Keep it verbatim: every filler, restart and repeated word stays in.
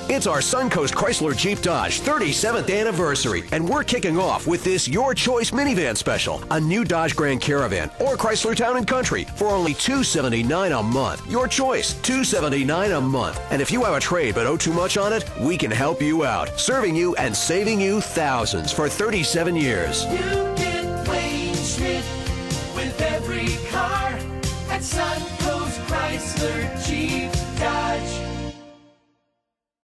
It's our Suncoast Chrysler Jeep Dodge thirty-seventh anniversary, and we're kicking off with this Your Choice minivan special, a new Dodge Grand Caravan or Chrysler Town and Country for only two hundred seventy-nine dollars a month. Your choice, two hundred seventy-nine dollars a month. And if you have a trade but owe too much on it, we can help you out, serving you and saving you thousands for thirty-seven years. You get wage with every car at Suncoast Chrysler Jeep Dodge.